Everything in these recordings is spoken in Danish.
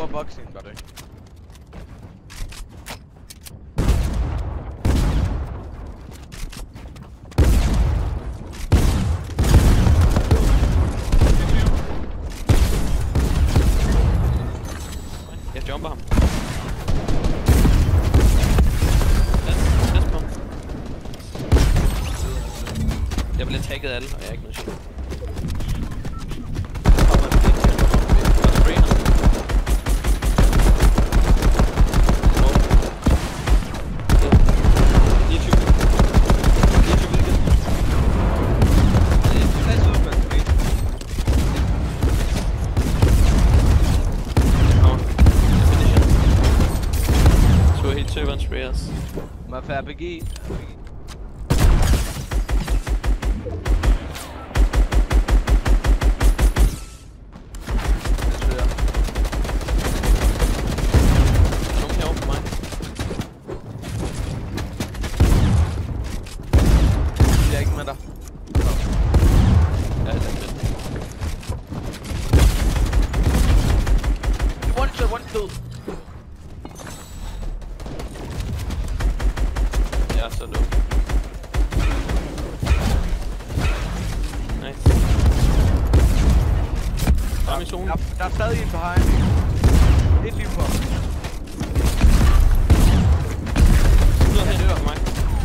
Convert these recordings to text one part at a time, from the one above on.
prøv at bokse hende, gør du ikke? Jeg jumper ham. Jeg bliver tagget af alle, og jeg er ikke noget shit. Må jeg få RPG? Jeg er ikke med dig. Ja, det er fedt. One shot. Ja, så dum. Nice. Der er i zonen. Der er stadig en på højre. Et liv på. Nu er han dør for mig.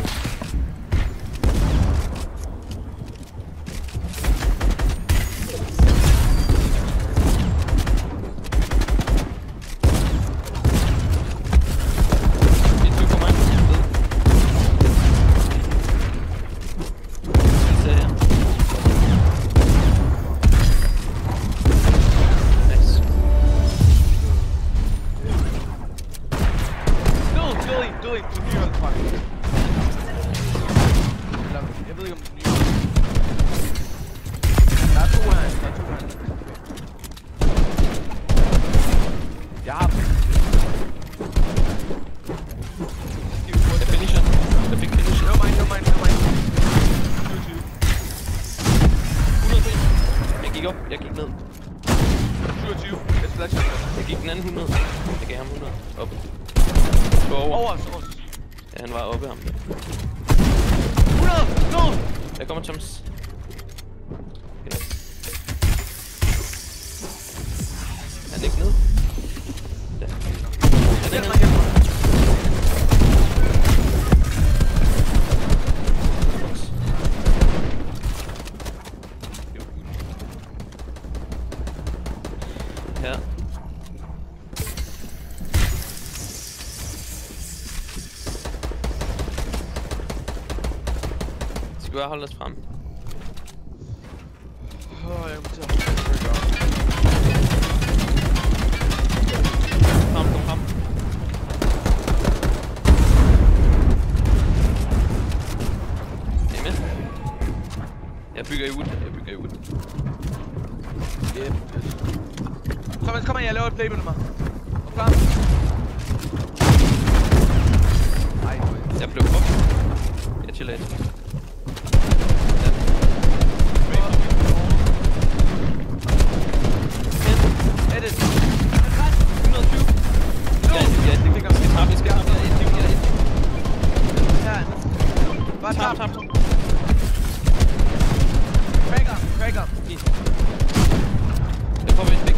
Jeg ved ikke om det er nye. Der er to her. Jeg har dem. Jeg finisher. Jeg fik finisher. No mind. 100. Jeg gik op. Jeg gik ned. 27. Jeg splasher. Jeg gik den anden 100. Jeg gav ham 100. Op. Gå over. Ja, han var oppe ham. 100! No! Jeg kommer, Thomas. Okay. Han er ikke ned. Der. Han er ned. Ja. Skal vi bare holde os frem? Jeg må tage Kom frem. Er I med? Jeg bygger i wood. Yep. Thomas, kom her, jeg laver et play med mig. Er klar? Ej, jeg blev fucked. Jeg chiller lidt. Edit. 120. Vi skal have Her. Bare tap. Tap. Cracker. Jeg får en fix.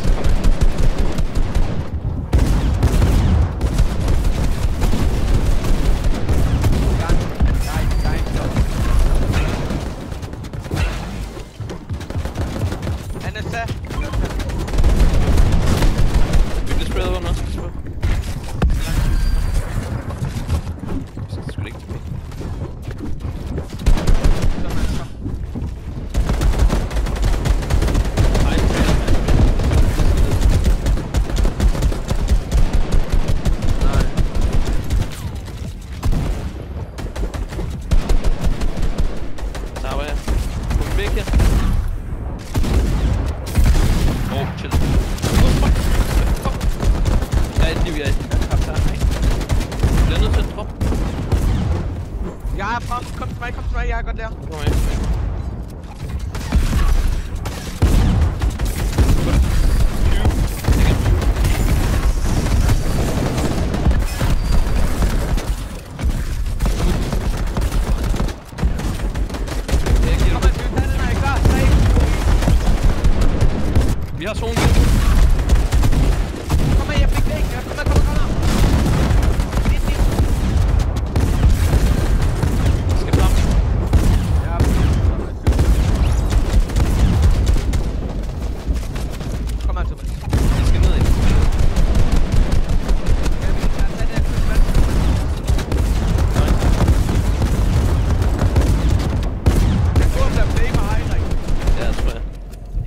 Kom til mig, jeg er godt der. Kom med.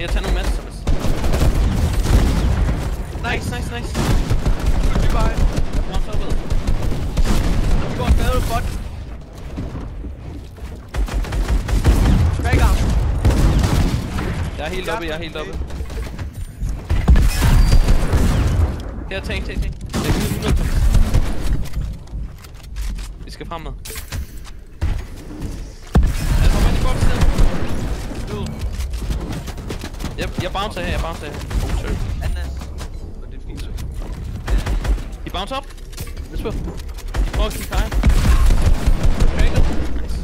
Jeg tager nogle masser, Thomas. Nice. Goodbye. Jeg får en så ved. Vi går en bad bot. Back. Jeg er helt oppe. Her, tank. Jeg er 100. Vi skal fremad. Jeg kommer ind i godt sted. Jeg bouncer her. Oh, sorry. Det er fint. I bounce op. Let's go. Prøv at kigge hej. Cracked. Nice.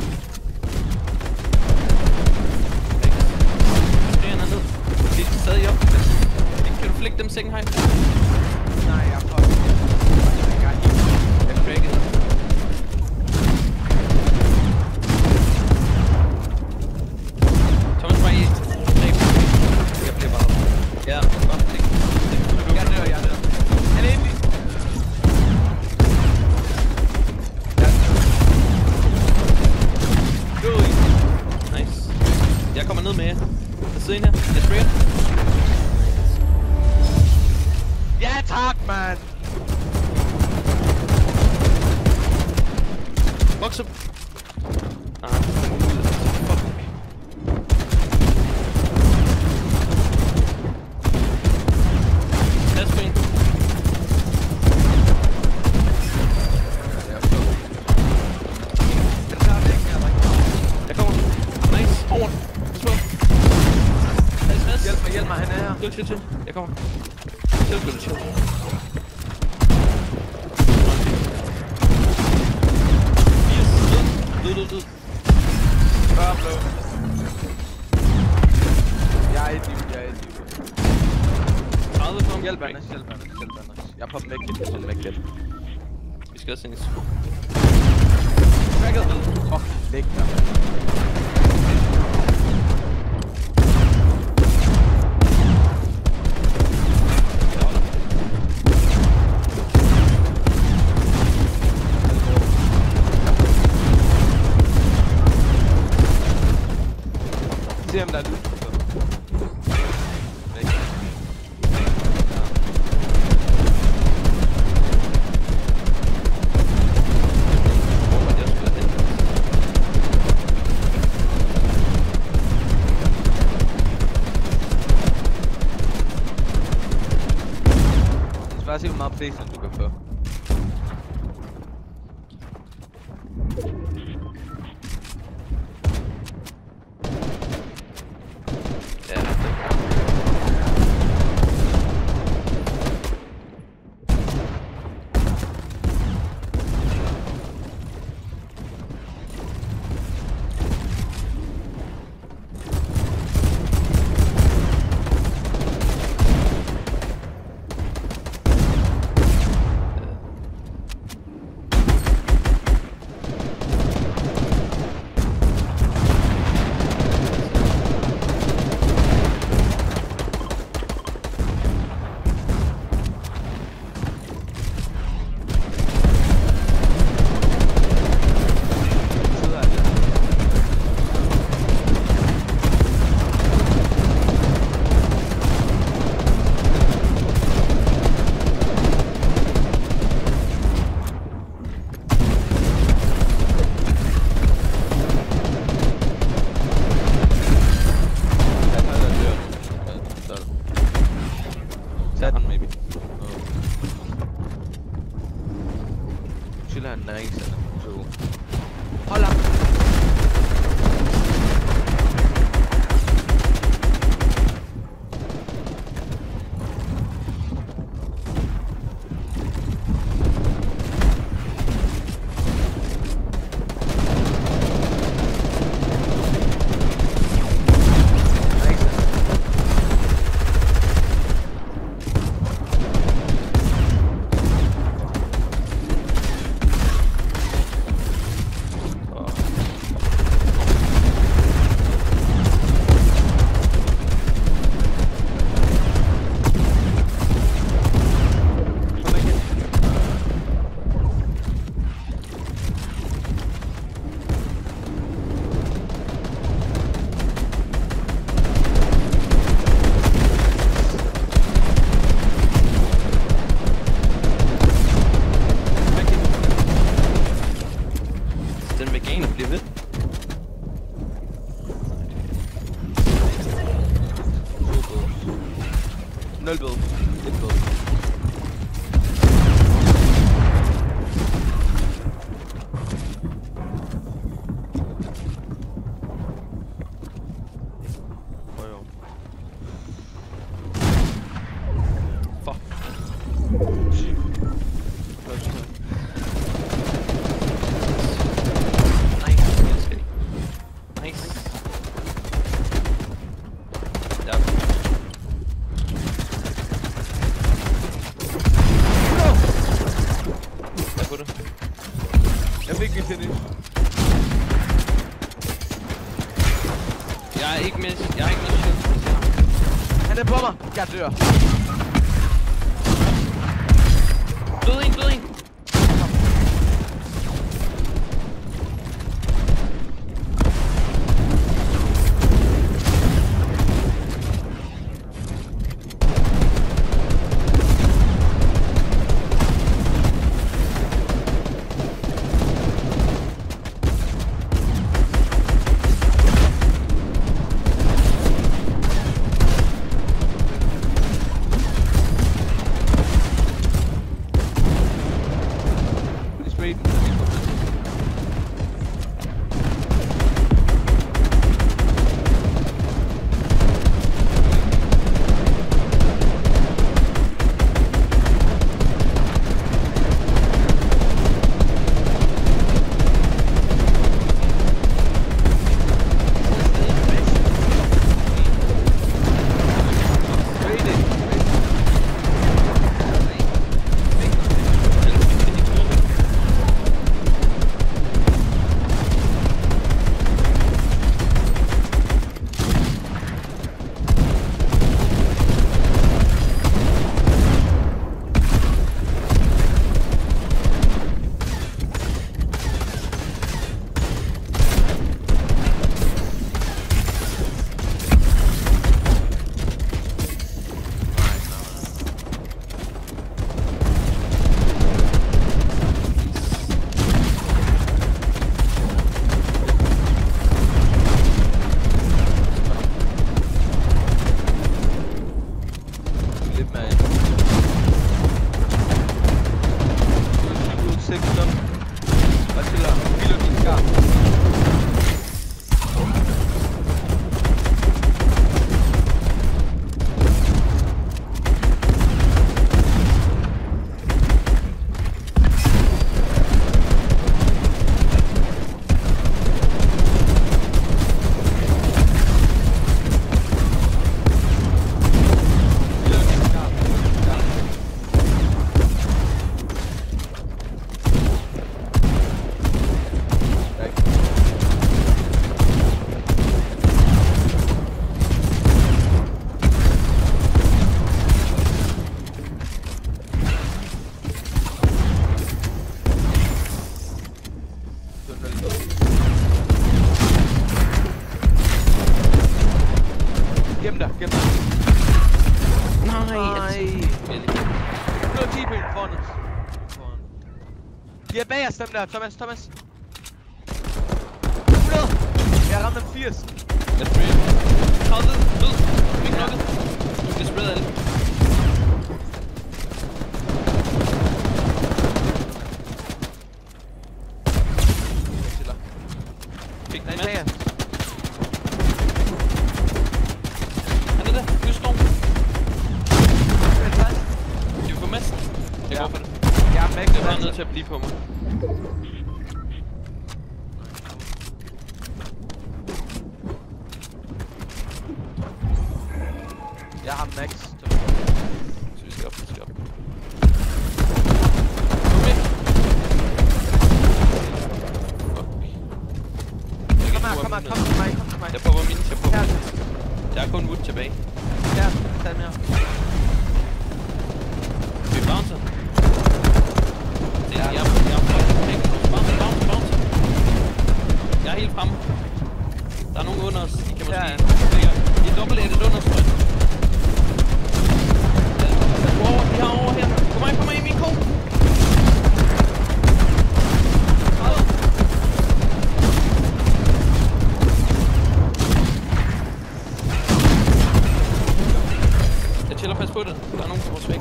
Ned. De er stadig op. Kan du flikke dem second high? Nej, jeg er på. Jeg er cracked. Thomas bare i. Jeg bliver bare. Ja, bare flik. Jeg dør. Han er inde. Nice. Jeg kommer ned med jer. Der sidder en her. Jeg sprayer. Ja tak, man. Box up. Last screen. Jeg kommer. Nice. Over. Slå. Hjælp mig, han er her. Chill. Jeg kommer. Chill. Død. Bare blå. Jeg er et liv. 30 for ham. Hjælp Anders. Jeg er på medkit. Vi skal også ind i Cracket. Læg der. Se om der er lyd. Bare se hvor meget placement du kan få. 0 ved. 1 ved. Jeg fik min finish. Jeg har ikke med shield. Han er på mig. Jeg dør. Død en. Gem dig. Nej. Du har 10 ben foran os. De er bag os, dem der. Thomas. 100. Jeg ramte dem 80. Let's spray. 30. Død. Ikke nokket. Vi sprayede alle. Fik den med. Han er der. Lysstrom. Skal vi få mest? Jeg går for det. Jeg er Du er bare nødt til at blive på mig. Jeg har max. Så vi skal op. Kom til mig. Jeg prøver mine. Der er kun wood tilbage. Ja, tag mere. Vi bouncer. Jeg er helt fremme. Der er nogen under os. I kan måske... I er dobbelt-ættet under os, tror jeg. Vi har over her. Kom mig i min ko. Jeg chiller, pas på. på det. Der er nogen på vores væg.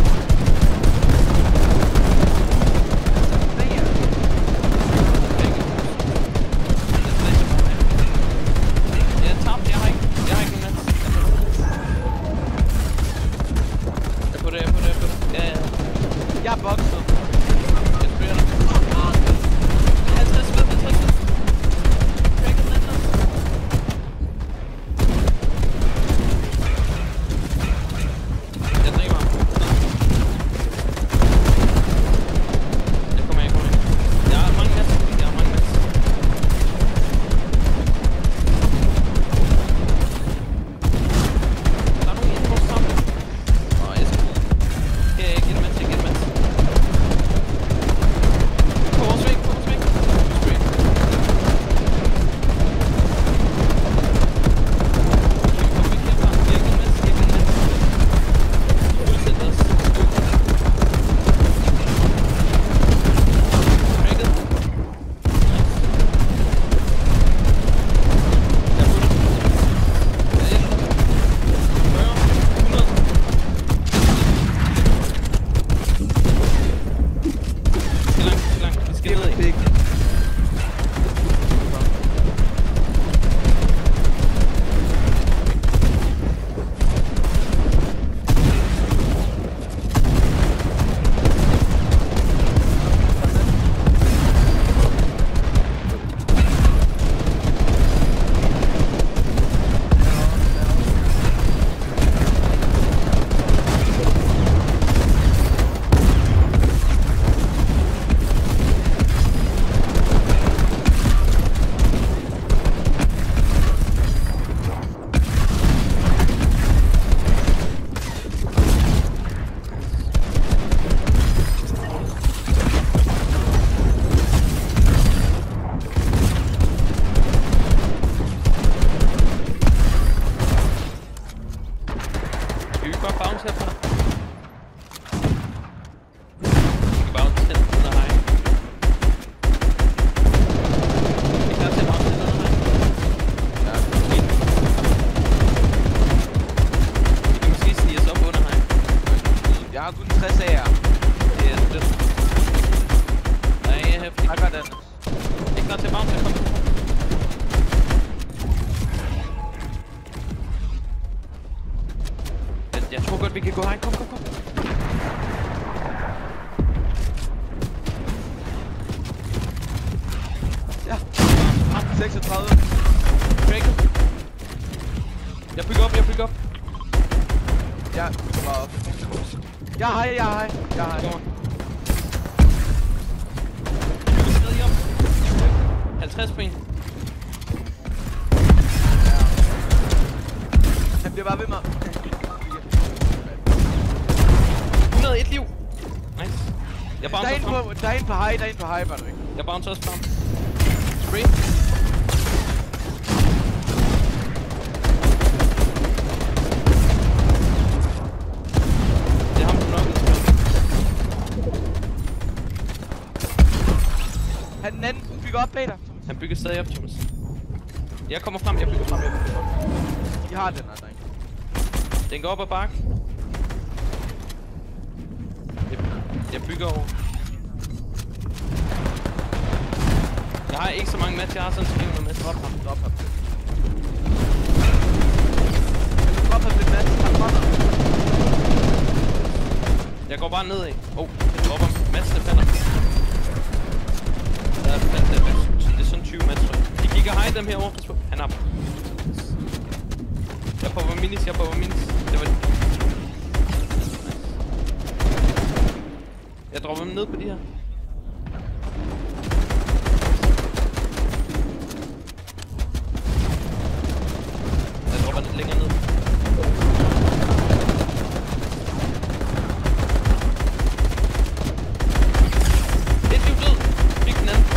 Jeg er bokset. Jeg spiller dig. 50 ved, 50 ved. Breaker den anden. Jeg drikker ham. Jeg kommer ind. Jeg har mange mads. Der er nogen inde på os sammen. Jeg skal ud. Jeg giver det mens. På vores væg. Spray. Kom ikke herfra. Jeg giver det mens. Udsæt os. Breaket. Jeg er på det. Jeg er 40. 100. Skal langt. Vi skal ned i. Vi kan bare bounce her på dig. Vi kan bounce hen under hegn. Vi er klar til at bounce hen under hegn. Ja, måske. Vi kan måske snige os op under hegn. Jeg har kun 60 af jer. Det er det. Nej, jeg har Jeg gør den. ikke klar til at bounce her. Kom. Jeg tror godt, vi kan gå herind. Kom. Ja. 36. Breaket. Jeg bygger op. Ja, kommer op. Jeg har hej. Kommer. Bygger stadig op. 50 på en. Han bliver bare ved mig. 101 liv. Nice. Jeg bouncer Der er en på high, bare ikke. Jeg bouncer også frem. Spray. Det er ham, du nok. Den anden bygger op bag dig. Han bygger stadig op, Thomas. Jeg kommer frem, jeg bygger frem. Jeg har den her, dreng. Den går op ad bakke. Jeg bygger over. Jeg har ikke så mange match, jeg har sådan 300 match. Drop ham. Kan du droppe ham lidt match? Han brænder. Jeg går bare nedad. Jeg dropper match, der falder. Der er fandt det. Det er sådan 20 match, tror jeg. De kigger hej dem herovre. Han har. Jeg popper minis. Det var det. Jeg dropper dem ned på de her. Jeg dropper lidt længere ned. Et liv død. Fik den anden.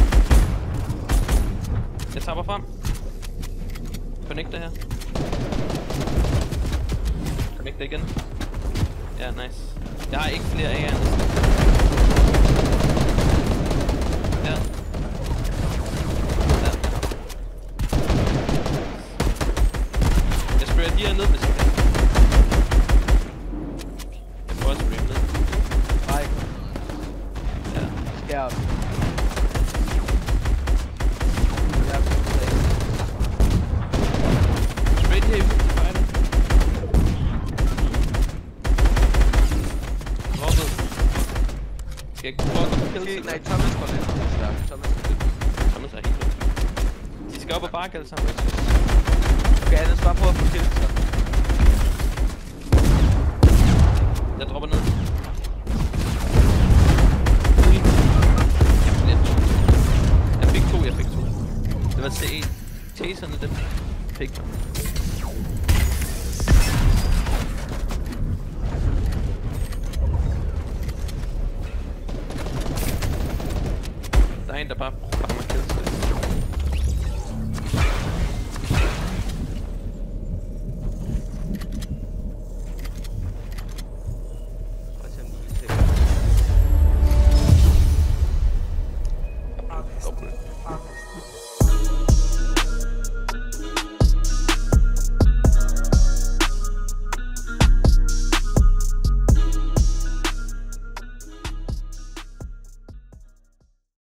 Jeg tapper frem. Connecter her. Connecter igen. Ja, nice. Jeg har ikke flere af jer næsten. Ja. Jeg sprayer de her ned, hvis jeg kan. Nej, Thomas går lidt. Thomas er helt død. De skal op og bakke alle sammen. Okay, Anders, bare prøv at få killet så. Jeg dropper ned. Jeg fik to. Det var CE. Taserne, dem fik mig. Der er en, der bare